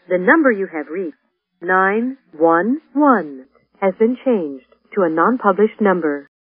The number you have reached, 911, has been changed to a non-published number.